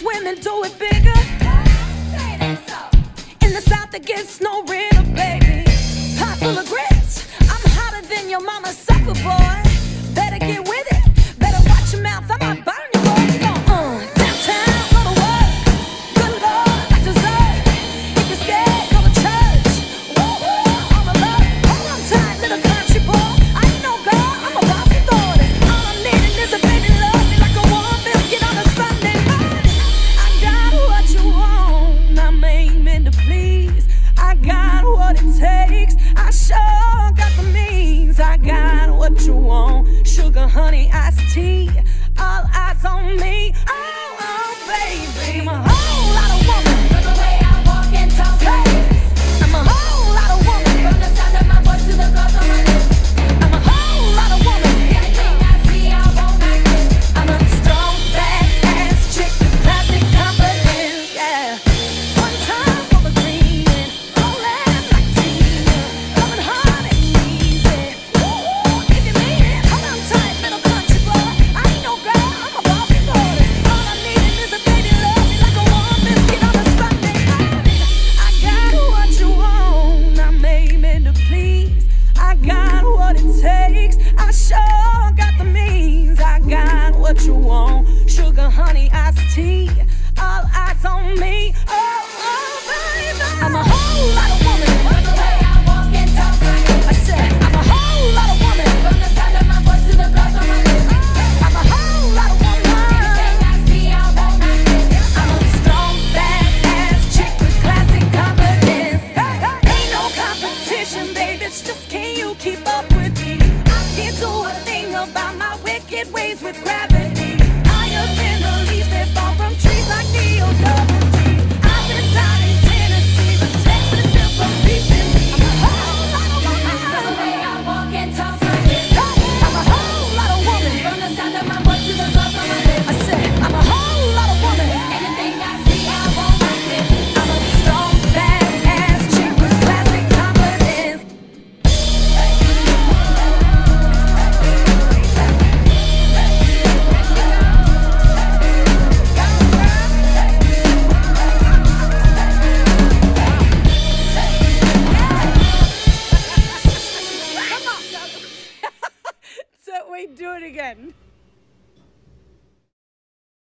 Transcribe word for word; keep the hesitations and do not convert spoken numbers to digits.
women do it bigger. In the South it gets no realer, baby. Pot full of grits, I'm hotter than your mama's supper, boy. Better get with it, better watch your mouth, I might burn you, boy. You know, uh, downtown, go to work. Good Lord, like dessert. If you're scared, go to church. Woo-hoo, all my love. Hold on tight, little country boy. I ain't no girl, I'm a boss of daughters. All I'm needing is a baby love me like a warm biscuit on a Sunday morning. I got what you want, I'm aiming to please. I got what it takes, I sure got the means. I got what you want, sugar, honey, iced tea. All eyes on me, oh, oh, baby. I'm a whole lot of woman. From the way I walk and talk, hey. I'm a whole lot of woman. From the sound of my voice to the girls on my lips. I'm a whole lot of woman. Everything I see, I won't like it. I'm a strong, bad-ass chick with classic confidence, yeah. One time for the green and rolling like Tina. Coming hard and easy. Ooh, if you mean it, hold on tight, little country boy. I ain't no girl, I'm a boss of daughters. All I'm needing is a baby love me like a warm biscuit on a Sunday morning. I got what you want, I'm aiming to please. I got what it takes, I sure got the means. I got what you want, sugar, honey, iced tea. All eyes on me, oh, oh, baby. I'm a whole lot of woman. From the way I walk and talk, I said I'm a whole lot of woman. From the sound of my voice to the girls on my lips. I'm a whole lot of woman. Everything I see, I won't like it. I'm a strong, bad-ass chick with classic confidence. Hey, hey. Ain't no competition, baby, it's just can you keep up with me? I can't do a thing about my wicked ways with gravity.